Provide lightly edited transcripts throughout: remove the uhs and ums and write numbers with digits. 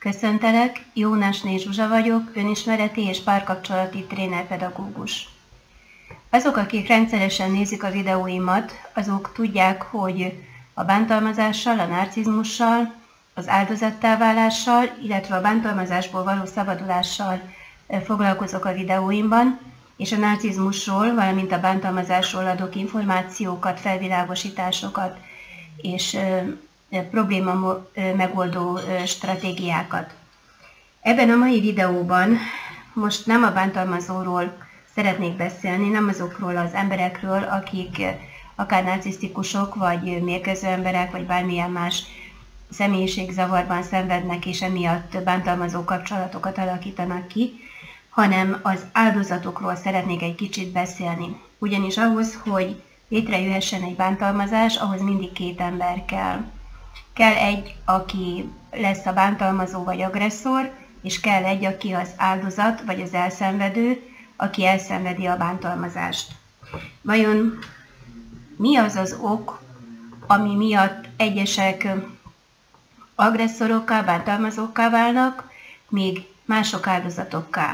Köszöntelek, Jónásné Zsuzsa vagyok, önismereti és párkapcsolati trénerpedagógus. Azok, akik rendszeresen nézik a videóimat, azok tudják, hogy a bántalmazással, a narcizmussal, az áldozattá válással, illetve a bántalmazásból való szabadulással foglalkozok a videóimban, és a narcizmusról, valamint a bántalmazásról adok információkat, felvilágosításokat és probléma megoldó stratégiákat. Ebben a mai videóban most nem a bántalmazóról szeretnék beszélni, nem azokról az emberekről, akik akár narcisztikusok, vagy mérgező emberek, vagy bármilyen más személyiségzavarban szenvednek, és emiatt bántalmazó kapcsolatokat alakítanak ki, hanem az áldozatokról szeretnék egy kicsit beszélni. Ugyanis ahhoz, hogy létrejöhessen egy bántalmazás, ahhoz mindig két ember kell. Kell egy, aki lesz a bántalmazó vagy agresszor, és kell egy, aki az áldozat vagy az elszenvedő, aki elszenvedi a bántalmazást. Vajon mi az az ok, ami miatt egyesek agresszorokká, bántalmazókká válnak, míg mások áldozatokká?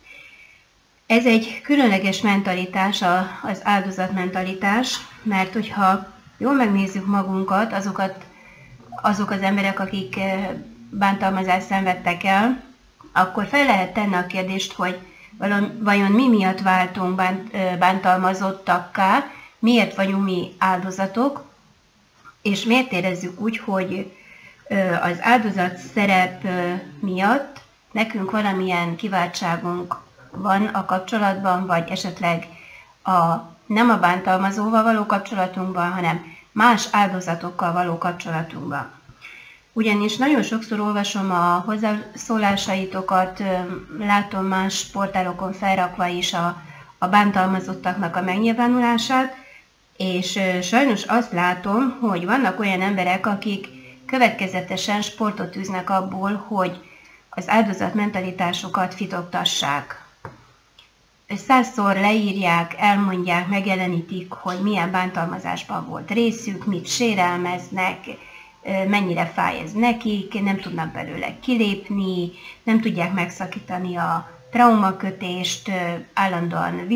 Ez egy különleges mentalitás, az áldozatmentalitás, mert hogyha jól megnézzük magunkat, azok az emberek, akik bántalmazást szenvedtek el, akkor fel lehet tenni a kérdést, hogy vajon mi miatt váltunk bántalmazottakká, miért vagyunk mi áldozatok, és miért érezzük úgy, hogy az áldozat szerep miatt nekünk valamilyen kiváltságunk van a kapcsolatban, vagy esetleg nem a bántalmazóval való kapcsolatunkban, hanem más áldozatokkal való kapcsolatunkban. Ugyanis nagyon sokszor olvasom a hozzászólásaitokat, látom más portálokon felrakva is a bántalmazottaknak a megnyilvánulását, és sajnos azt látom, hogy vannak olyan emberek, akik következetesen sportot űznek abból, hogy az áldozatmentalitásukat fitoktassák. 100-szor leírják, elmondják, megjelenítik, hogy milyen bántalmazásban volt részük, mit sérelmeznek, mennyire fáj ez nekik, nem tudnak belőle kilépni, nem tudják megszakítani a traumakötést, állandóan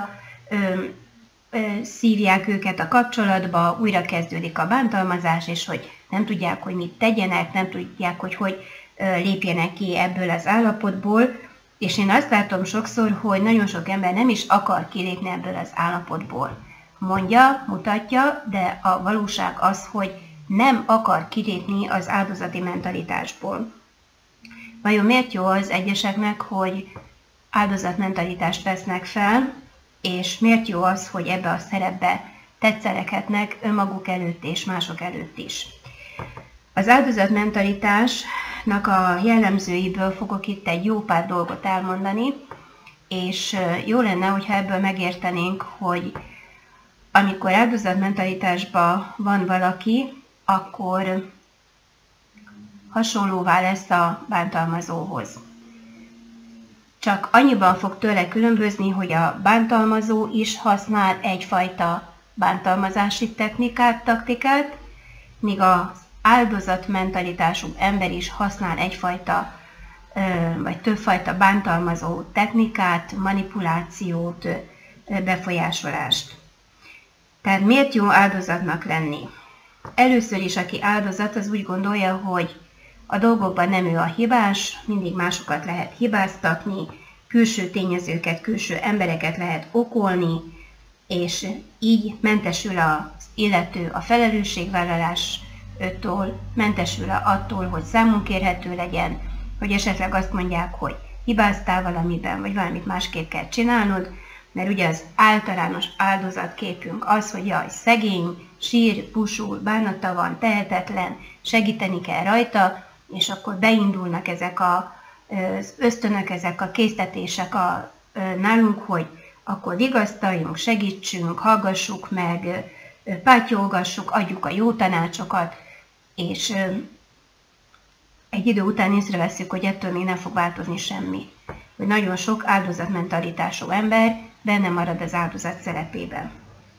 szívják őket a kapcsolatba, újra kezdődik a bántalmazás, és hogy nem tudják, hogy mit tegyenek, nem tudják, hogy lépjenek ki ebből az állapotból, és én azt látom sokszor, hogy nagyon sok ember nem is akar kilépni ebből az állapotból. Mondja, mutatja, de a valóság az, hogy nem akar kilépni az áldozati mentalitásból. Vajon miért jó az egyeseknek, hogy áldozatmentalitást vesznek fel, és miért jó az, hogy ebbe a szerepbe tetszeleghetnek önmaguk előtt és mások előtt is? Az áldozatmentalitásnak a jellemzőiből fogok itt egy jó pár dolgot elmondani, és jó lenne, hogyha ebből megértenénk, hogy amikor áldozatmentalitásban van valaki, akkor hasonlóvá lesz a bántalmazóhoz. Csak annyiban fog tőle különbözni, hogy a bántalmazó is használ egyfajta bántalmazási technikát, taktikát, míg az áldozatmentalitású ember is használ egyfajta vagy többfajta bántalmazó technikát, manipulációt, befolyásolást. Tehát miért jó áldozatnak lenni? Először is, aki áldozat, az úgy gondolja, hogy a dolgokban nem ő a hibás, mindig másokat lehet hibáztatni, külső tényezőket, külső embereket lehet okolni, és így mentesül az illető a felelősségvállalástól, mentesül attól, hogy számon kérhető legyen, hogy esetleg azt mondják, hogy hibáztál valamiben, vagy valamit másképp kell csinálnod, mert ugye az általános áldozatképünk az, hogy jaj, szegény, sír, pusul, bánata van, tehetetlen, segíteni kell rajta, és akkor beindulnak ezek az ösztönök, ezek a késztetések nálunk, hogy akkor vigasztaljunk, segítsünk, hallgassuk meg, pátyolgassuk, adjuk a jó tanácsokat, és egy idő után észreveszünk, hogy ettől még nem fog változni semmi. Hogy nagyon sok áldozatmentalitású ember benne marad az áldozat szerepében.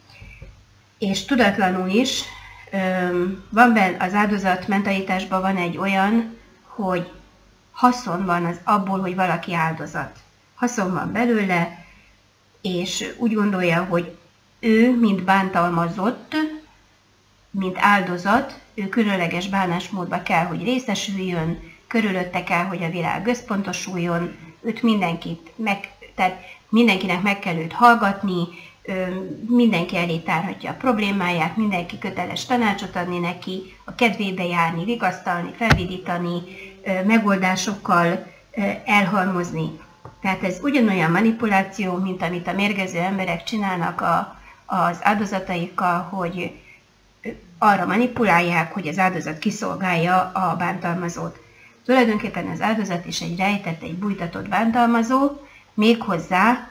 És tudatlanul is van benne az áldozatmentalitásban van egy olyan, hogy haszon van az abból, hogy valaki áldozat. Haszon van belőle, és úgy gondolja, hogy ő, mint bántalmazott, mint áldozat, ő különleges bánásmódba kell, hogy részesüljön, körülötte kell, hogy a világ összpontosuljon, őt tehát mindenkinek meg kell őt hallgatni, mindenki elé tárhatja a problémáját, mindenki köteles tanácsot adni neki, a kedvébe járni, vigasztalni, felvidítani, megoldásokkal elhalmozni. Tehát ez ugyanolyan manipuláció, mint amit a mérgező emberek csinálnak az áldozataikkal, hogy arra manipulálják, hogy az áldozat kiszolgálja a bántalmazót. Tulajdonképpen az áldozat is egy rejtett, egy bújtatott bántalmazó, méghozzá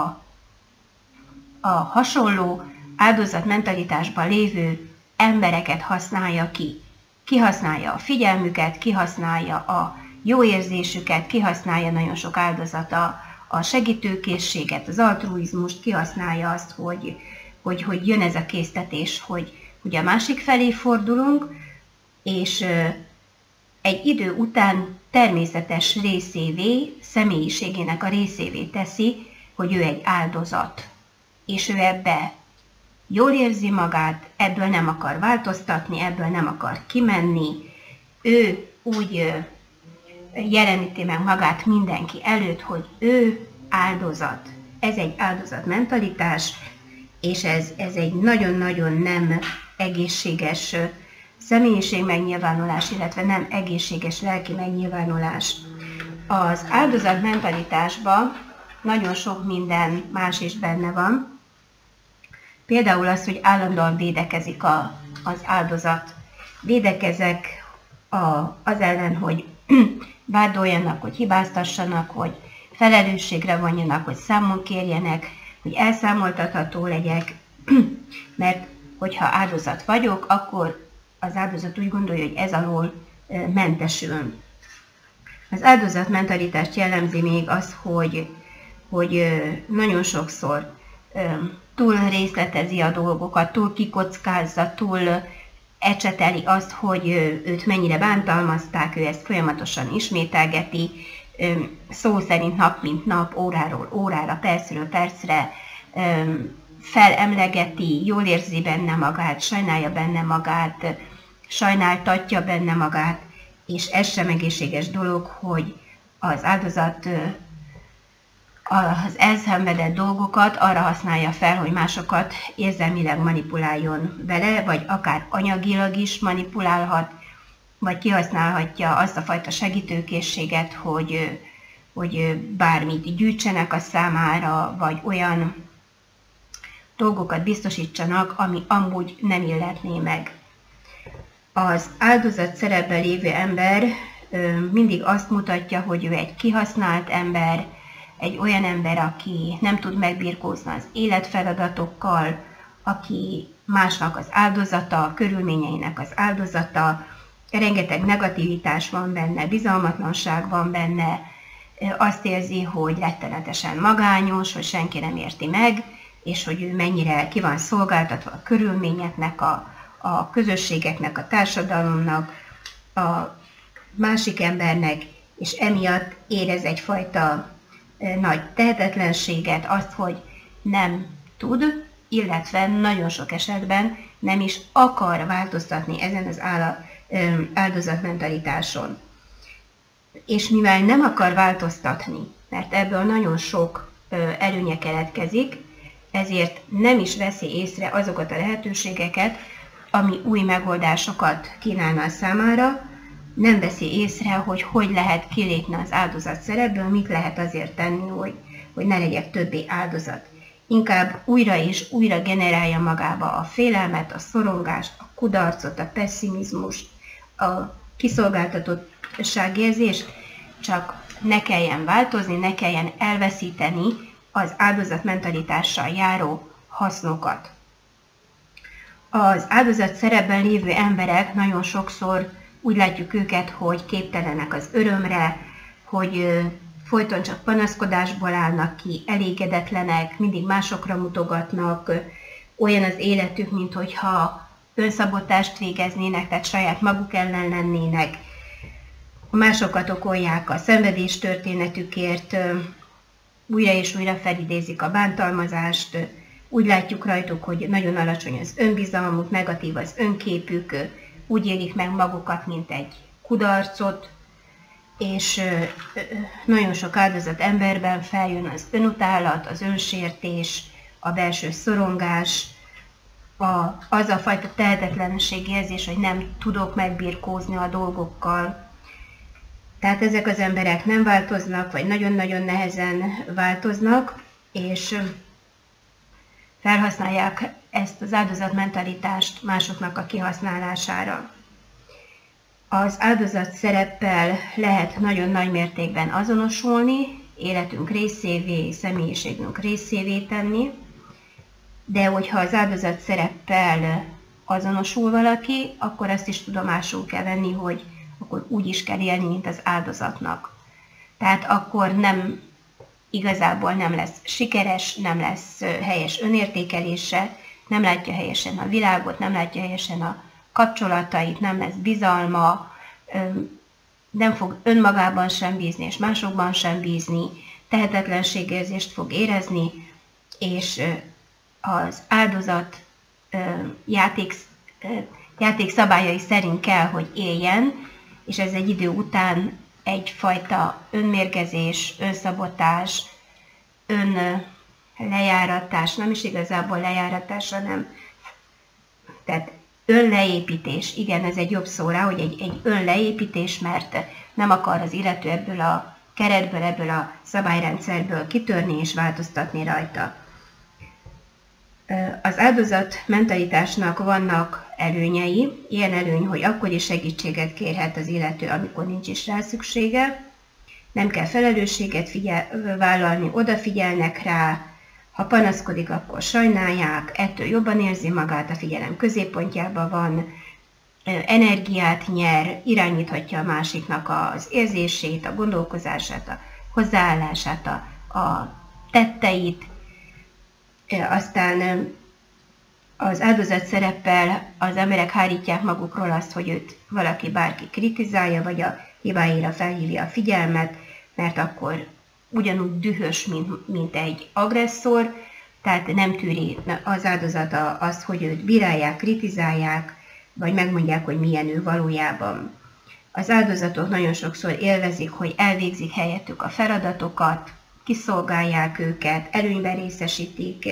a hasonló áldozatmentalitásban lévő embereket használja ki. Kihasználja a figyelmüket, kihasználja a jó érzésüket, kihasználja nagyon sok áldozata a segítőkészséget, az altruizmust, kihasználja azt, hogy jön ez a késztetés, hogy a másik felé fordulunk, és egy idő után természetes részévé, személyiségének a részévé teszi, hogy ő egy áldozat. És ő ebbe jól érzi magát, ebből nem akar változtatni, ebből nem akar kimenni. Ő úgy jeleníti meg magát mindenki előtt, hogy ő áldozat. Ez egy áldozatmentalitás, és ez egy nagyon-nagyon nem egészséges személyiség megnyilvánulás, illetve nem egészséges lelki megnyilvánulás. Az áldozatmentalitásban nagyon sok minden más is benne van. Például az, hogy állandóan védekezik az áldozat. Védekezek az ellen, hogy vádoljanak, hogy hibáztassanak, hogy felelősségre vonjanak, hogy számon kérjenek, hogy elszámoltatható legyek, mert hogyha áldozat vagyok, akkor az áldozat úgy gondolja, hogy ez alól mentesül. Az áldozatmentalitást jellemzi még az, hogy nagyon sokszor túl részletezi a dolgokat, túl kikockázza, túl ecseteli azt, hogy őt mennyire bántalmazták, ő ezt folyamatosan ismételgeti, szó szerint nap mint nap, óráról órára, percről percre felemlegeti, jól érzi benne magát, sajnálja benne magát, sajnáltatja benne magát, és ez sem egészséges dolog, hogy az áldozat az elszenvedett dolgokat arra használja fel, hogy másokat érzelmileg manipuláljon vele, vagy akár anyagilag is manipulálhat, vagy kihasználhatja azt a fajta segítőkészséget, hogy bármit gyűjtsenek a számára, vagy olyan dolgokat biztosítsanak, ami amúgy nem illetné meg. Az áldozat szerepben lévő ember mindig azt mutatja, hogy ő egy kihasznált ember, egy olyan ember, aki nem tud megbirkózni az életfeladatokkal, aki másnak az áldozata, a körülményeinek az áldozata, rengeteg negativitás van benne, bizalmatlanság van benne, azt érzi, hogy rettenetesen magányos, hogy senki nem érti meg, és hogy ő mennyire ki van szolgáltatva a körülményeknek, a közösségeknek, a társadalomnak, a másik embernek, és emiatt érez egyfajta nagy tehetetlenséget, azt, hogy nem tud, illetve nagyon sok esetben nem is akar változtatni ezen az áldozatmentalitáson. És mivel nem akar változtatni, mert ebből nagyon sok előnye keletkezik, ezért nem is veszi észre azokat a lehetőségeket, ami új megoldásokat kínálna a számára, nem veszi észre, hogy lehet kilépni az áldozat szerepből, mit lehet azért tenni, hogy ne legyek többé áldozat. Inkább újra és újra generálja magába a félelmet, a szorongást, a kudarcot, a pessimizmust, a kiszolgáltatottságérzést, csak ne kelljen változni, ne kelljen elveszíteni az áldozatmentalitással járó hasznokat. Az áldozat szerepben lévő emberek nagyon sokszor úgy látjuk őket, hogy képtelenek az örömre, hogy folyton csak panaszkodásból állnak ki, elégedetlenek, mindig másokra mutogatnak, olyan az életük, minthogyha önszabotást végeznének, tehát saját maguk ellen lennének, másokat okolják a szenvedés történetükért, újra és újra felidézik a bántalmazást, úgy látjuk rajtuk, hogy nagyon alacsony az önbizalmuk, negatív az önképük, úgy élik meg magukat, mint egy kudarcot, és nagyon sok áldozat emberben feljön az önutálat, az önsértés, a belső szorongás, az a fajta tehetetlenségérzés, hogy nem tudok megbirkózni a dolgokkal. Tehát ezek az emberek nem változnak, vagy nagyon-nagyon nehezen változnak, és felhasználják ezt az áldozatmentalitást másoknak a kihasználására. Az áldozat szereppel lehet nagyon nagy mértékben azonosulni, életünk részévé, személyiségünk részévé tenni, de hogyha az áldozat szereppel azonosul valaki, akkor azt is tudomásul kell venni, hogy akkor úgy is kell élni, mint az áldozatnak. Tehát akkor igazából nem lesz sikeres, nem lesz helyes önértékelése, nem látja helyesen a világot, nem látja helyesen a kapcsolatait, nem lesz bizalma, nem fog önmagában sem bízni, és másokban sem bízni, tehetetlenségérzést fog érezni, és az áldozat játék szabályai szerint kell, hogy éljen, és ez egy idő után egyfajta önmérgezés, önszabotás, önlejáratás, nem is igazából lejáratás, hanem tehát önleépítés, igen, ez egy jobb szó rá, hogy egy önleépítés, mert nem akar az illető ebből a keretből, ebből a szabályrendszerből kitörni és változtatni rajta. Az áldozat mentalitásnak vannak előnyei, ilyen előny, hogy akkor is segítséget kérhet az illető, amikor nincs is rá szüksége, nem kell felelősséget vállalni, odafigyelnek rá, ha panaszkodik, akkor sajnálják, ettől jobban érzi magát, a figyelem középpontjában van, energiát nyer, irányíthatja a másiknak az érzését, a gondolkozását, a hozzáállását, a tetteit. Aztán az áldozat szereppel az emberek hárítják magukról azt, hogy őt valaki bárki kritizálja, vagy a hibáira felhívja a figyelmet, mert akkor ugyanúgy dühös, mint egy agresszor, tehát nem tűri az áldozata azt, hogy őt bírálják, kritizálják, vagy megmondják, hogy milyen ő valójában. Az áldozatok nagyon sokszor élvezik, hogy elvégzik helyettük a feladatokat, kiszolgálják őket, előnyben részesítik,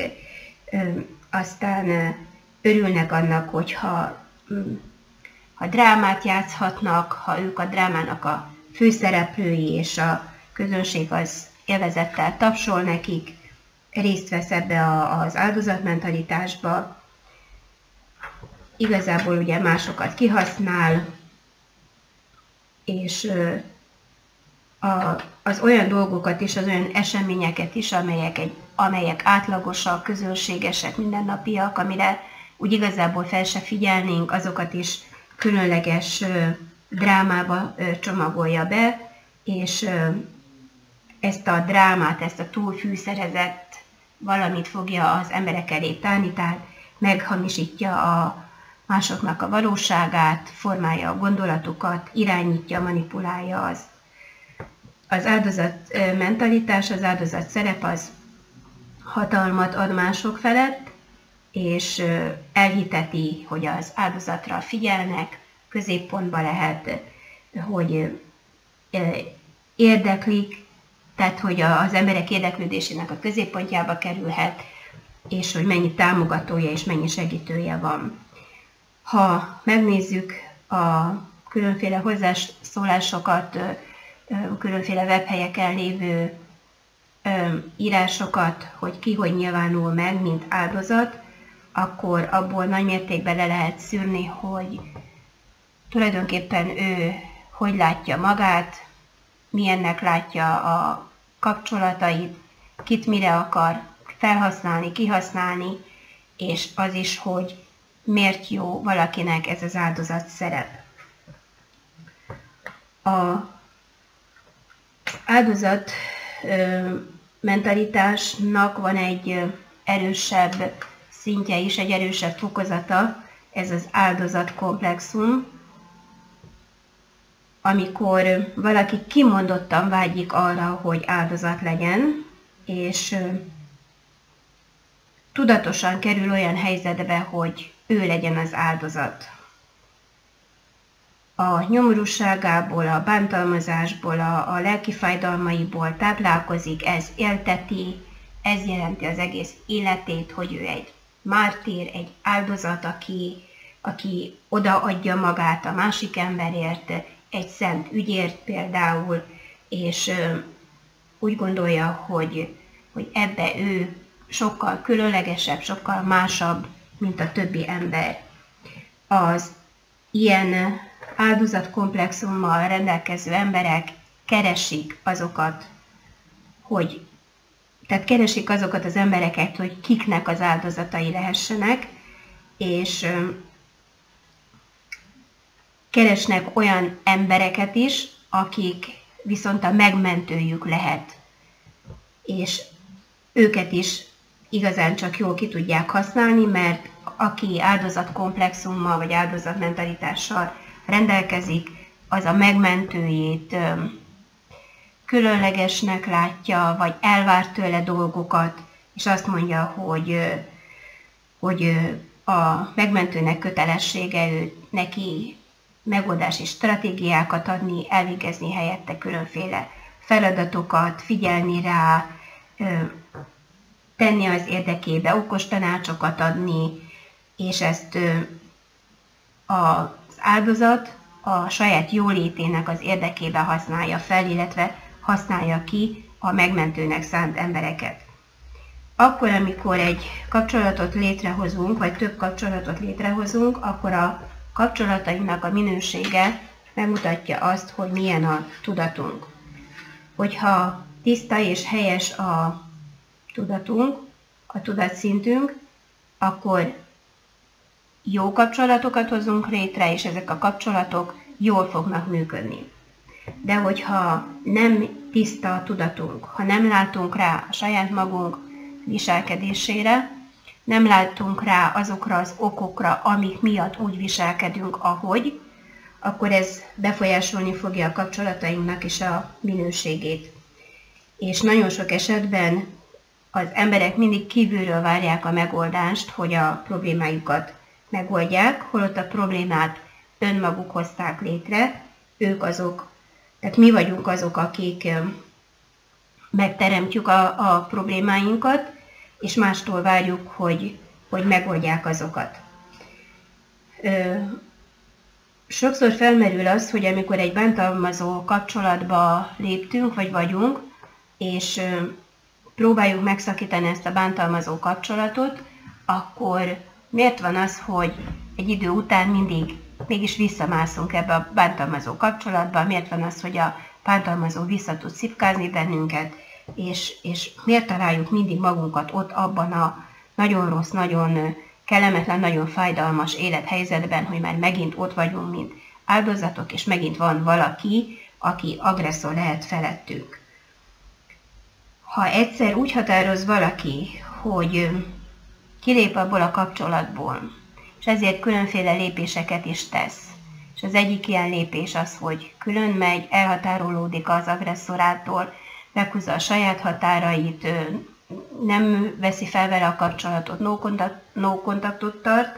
aztán örülnek annak, hogyha drámát játszhatnak, ha ők a drámának a főszereplői, és a közönség az élvezettel tapsol nekik, részt vesz ebbe az áldozatmentalitásba. Igazából ugye másokat kihasznál, és az olyan dolgokat is, az olyan eseményeket is, amelyek átlagosak, közönségesek, mindennapiak, amire úgy igazából fel se figyelnénk, azokat is különleges drámába csomagolja be, és ezt a drámát, ezt a túlfűszerezett valamit fogja az emberek elé tárni, tehát meghamisítja a másoknak a valóságát, formálja a gondolatukat, irányítja, manipulálja azt. Az áldozat mentalitás, az áldozat szerep az hatalmat ad mások felett, és elhiteti, hogy az áldozatra figyelnek, középpontba lehet, hogy érdeklik, tehát hogy az emberek érdeklődésének a középpontjába kerülhet, és hogy mennyi támogatója és mennyi segítője van. Ha megnézzük a különféle hozzászólásokat, különféle webhelyeken lévő írásokat, hogy ki hogy nyilvánul meg, mint áldozat, akkor abból nagy mértékben le lehet szűrni, hogy tulajdonképpen ő hogy látja magát, milyennek látja a kapcsolatait, kit mire akar felhasználni, kihasználni, és az is, hogy miért jó valakinek ez az áldozat szerep. Az áldozat mentalitásnak van egy erősebb szintje is, egy erősebb fokozata, ez az áldozat komplexum. amikor valaki kimondottan vágyik arra, hogy áldozat legyen, és tudatosan kerül olyan helyzetbe, hogy ő legyen az áldozat. A nyomorúságából, a bántalmazásból, a lelki fájdalmaiból táplálkozik, ez élteti, ez jelenti az egész életét, hogy ő egy mártír, egy áldozat, aki odaadja magát a másik emberért, egy szent ügyért például, és úgy gondolja, hogy ebbe ő sokkal különlegesebb, sokkal másabb, mint a többi ember. Az ilyen áldozatkomplexummal rendelkező emberek keresik azokat az embereket, hogy kiknek az áldozatai lehessenek, és keresnek olyan embereket is, akik viszont a megmentőjük lehet, és őket is igazán csak jól ki tudják használni, mert aki áldozatkomplexummal vagy áldozatmentalitással rendelkezik, az a megmentőjét különlegesnek látja, vagy elvár tőle dolgokat, és azt mondja, hogy a megmentőnek kötelessége neki megoldási stratégiákat adni, elvégezni helyette különféle feladatokat, figyelni rá, tenni az érdekébe, okos tanácsokat adni, és ezt az áldozat a saját jólétének az érdekébe használja fel, illetve használja ki a megmentőnek szánt embereket. Akkor, amikor egy kapcsolatot létrehozunk, vagy több kapcsolatot létrehozunk, akkor a kapcsolatainknak a minősége megmutatja azt, hogy milyen a tudatunk. Hogyha tiszta és helyes a tudatunk, a tudatszintünk, akkor jó kapcsolatokat hozunk létre, és ezek a kapcsolatok jól fognak működni. De hogyha nem tiszta a tudatunk, ha nem látunk rá a saját magunk viselkedésére, nem látunk rá azokra az okokra, amik miatt úgy viselkedünk, ahogy, akkor ez befolyásolni fogja a kapcsolatainknak is a minőségét. És nagyon sok esetben az emberek mindig kívülről várják a megoldást, hogy a problémájukat megoldják, holott a problémát önmaguk hozták létre, ők azok, tehát mi vagyunk azok, akik megteremtjük a problémáinkat, és mástól várjuk, hogy megoldják azokat. Sokszor felmerül az, hogy amikor egy bántalmazó kapcsolatba léptünk, vagy vagyunk, és próbáljuk megszakítani ezt a bántalmazó kapcsolatot, akkor miért van az, hogy egy idő után mégis visszamászunk ebbe a bántalmazó kapcsolatba, miért van az, hogy a bántalmazó vissza tud szipkázni bennünket, és miért találjuk mindig magunkat ott abban a nagyon rossz, nagyon kellemetlen, nagyon fájdalmas élethelyzetben, hogy már megint ott vagyunk, mint áldozatok, és megint van valaki, aki agresszor lehet felettünk. Ha egyszer úgy határoz valaki, hogy kilép abból a kapcsolatból, és ezért különféle lépéseket is tesz, és az egyik ilyen lépés az, hogy külön megy, elhatárolódik az agresszorától, meghúzza a saját határait, nem veszi fel vele a kapcsolatot, no kontaktot tart,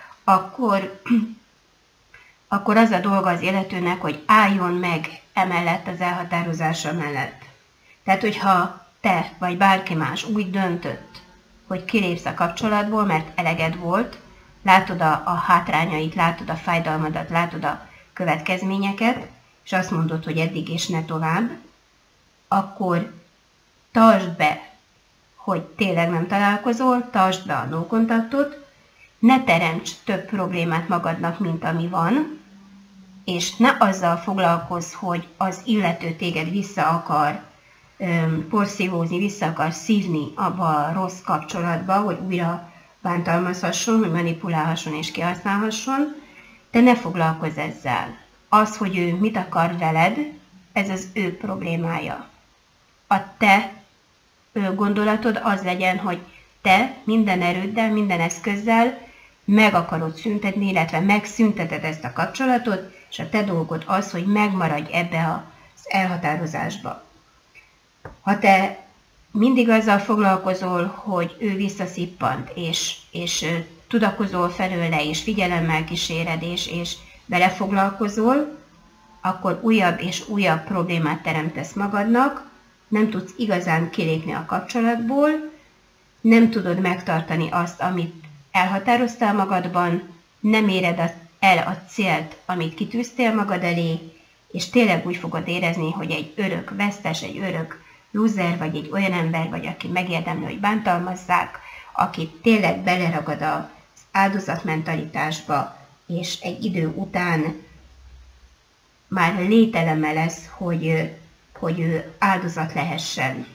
akkor az a dolga az illetőnek, hogy álljon meg emellett az elhatározása mellett. Tehát, hogyha te vagy bárki más úgy döntött, hogy kilépsz a kapcsolatból, mert eleged volt, látod a hátrányait, látod a fájdalmadat, látod a következményeket, és azt mondod, hogy eddig és ne tovább, akkor tartsd be, hogy tényleg nem találkozol, tartsd be a no kontaktot, ne teremts több problémát magadnak, mint ami van, és ne azzal foglalkozz, hogy az illető téged vissza akar porszívózni, vissza akar szívni abba a rossz kapcsolatba, hogy újra bántalmazhasson, hogy manipulálhasson és kihasználhasson, de ne foglalkozz ezzel. Az, hogy ő mit akar veled, ez az ő problémája. A te gondolatod az legyen, hogy te minden erőddel, minden eszközzel meg akarod szüntetni, illetve megszünteted ezt a kapcsolatot, és a te dolgod az, hogy megmaradj ebbe az elhatározásba. Ha te mindig azzal foglalkozol, hogy ő visszaszippant, és tudakozol felőle, és figyelemmel kíséred, és vele foglalkozol, akkor újabb és újabb problémát teremtesz magadnak, nem tudsz igazán kilépni a kapcsolatból, nem tudod megtartani azt, amit elhatároztál magadban, nem éred el a célt, amit kitűztél magad elé, és tényleg úgy fogod érezni, hogy egy örök vesztes, egy örök loser, vagy egy olyan ember vagy, aki megérdemli, hogy bántalmazzák, aki tényleg beleragad az áldozatmentalitásba, és egy idő után már lételeme lesz, hogy ő áldozat lehessen.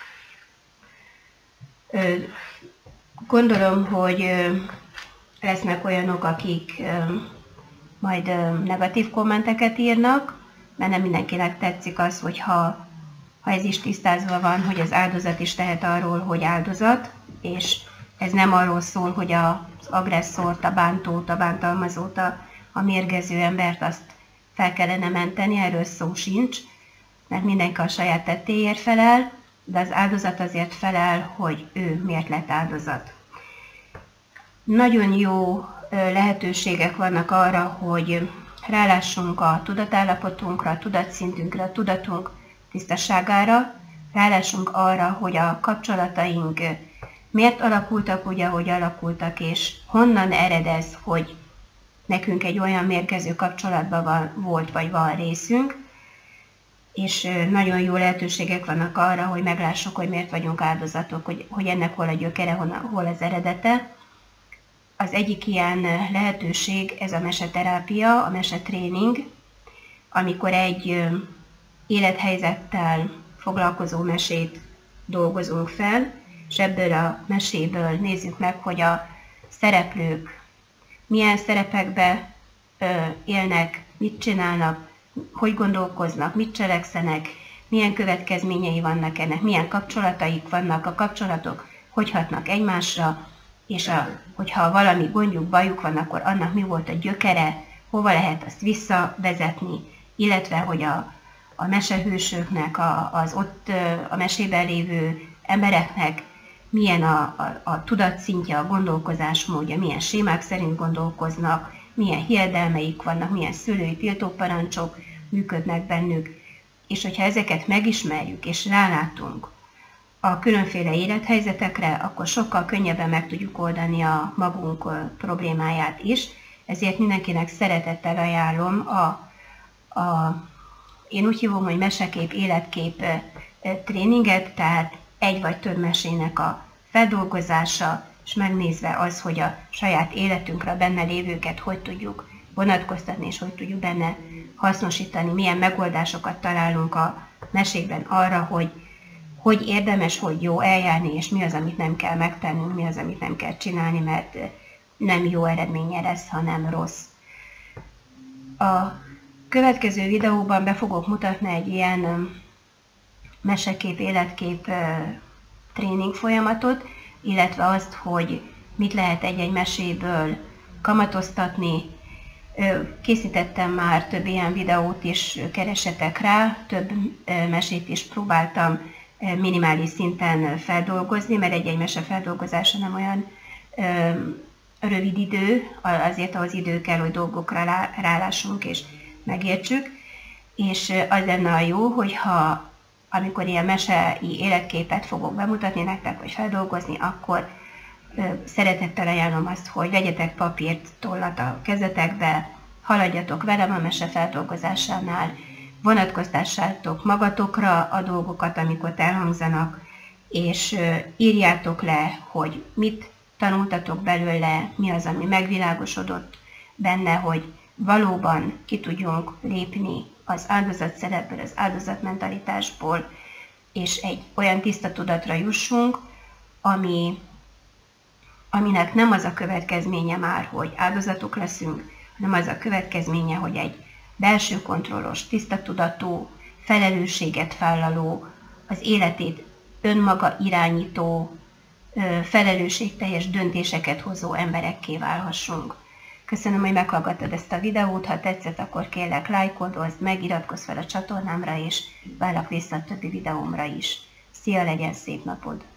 Gondolom, hogy lesznek olyanok, akik majd negatív kommenteket írnak, mert nem mindenkinek tetszik az, hogyha ez is tisztázva van, hogy az áldozat is tehet arról, hogy áldozat, és ez nem arról szól, hogy az agresszort, a bántót, a bántalmazót, a mérgező embert azt fel kellene menteni, erről szó sincs, mert mindenki a saját tettéért felel, de az áldozat azért felel, hogy ő miért lett áldozat. Nagyon jó lehetőségek vannak arra, hogy rálássunk a tudatállapotunkra, a tudatszintünkre, a tudatunk tisztaságára, rálássunk arra, hogy a kapcsolataink miért alakultak úgy, ahogy alakultak, és honnan ered ez, hogy nekünk egy olyan mérgező kapcsolatban volt, vagy van részünk, és nagyon jó lehetőségek vannak arra, hogy meglássuk, hogy miért vagyunk áldozatok, hogy ennek hol a gyökere, hol az eredete. Az egyik ilyen lehetőség, ez a meseterápia, a mesetréning, amikor egy élethelyzettel foglalkozó mesét dolgozunk fel, és ebből a meséből nézzük meg, hogy a szereplők milyen szerepekbe élnek, mit csinálnak, hogy gondolkoznak, mit cselekszenek, milyen következményei vannak ennek, milyen kapcsolataik vannak, a kapcsolatok hogy hatnak egymásra, és hogyha valami gondjuk, bajuk van, akkor annak mi volt a gyökere, hova lehet azt visszavezetni, illetve hogy a mesehősöknek, az ott a mesében lévő embereknek milyen a tudatszintje, a gondolkozásmódja, milyen sémák szerint gondolkoznak, milyen hiedelmeik vannak, milyen szülői tiltóparancsok működnek bennük, és hogyha ezeket megismerjük és rálátunk a különféle élethelyzetekre, akkor sokkal könnyebben meg tudjuk oldani a magunk problémáját is. Ezért mindenkinek szeretettel ajánlom én úgy hívom, hogy mesekép, életkép tréninget, tehát egy vagy több mesének a feldolgozása, és megnézve az, hogy a saját életünkre benne lévőket hogy tudjuk vonatkoztatni, és hogy tudjuk benne hasznosítani, milyen megoldásokat találunk a mesékben arra, hogy érdemes, hogy jó eljárni, és mi az, amit nem kell megtennünk, mi az, amit nem kell csinálni, mert nem jó eredménye lesz, hanem rossz. A következő videóban be fogok mutatni egy ilyen mesekép, életkép tréning folyamatot, illetve azt, hogy mit lehet egy-egy meséből kamatoztatni. Készítettem már több ilyen videót is, keresetek rá, több mesét is próbáltam minimális szinten feldolgozni, mert egy-egy mese feldolgozása nem olyan rövid idő, azért ahhoz idő kell, hogy dolgokra rálássunk és megértsük, és az lenne a jó, hogyha amikor ilyen mesei életképet fogok bemutatni nektek, vagy feldolgozni, akkor szeretettel ajánlom azt, hogy vegyetek papírt, tollat a kezetekbe, haladjatok velem a mese feldolgozásánál, vonatkoztassátok magatokra a dolgokat, amikor elhangzanak, és írjátok le, hogy mit tanultatok belőle, mi az, ami megvilágosodott benne, hogy valóban ki tudjunk lépni az áldozatszerepből, az áldozatmentalitásból, és egy olyan tiszta tudatra jussunk, aminek nem az a következménye már, hogy áldozatok leszünk, hanem az a következménye, hogy egy belső kontrollos, tiszta tudatú, felelősséget vállaló, az életét önmaga irányító, felelősségteljes döntéseket hozó emberekké válhassunk. Köszönöm, hogy meghallgattad ezt a videót, ha tetszett, akkor kérlek lájkold meg, iratkozz fel a csatornámra, és várlak vissza a többi videómra is. Szia, legyen szép napod!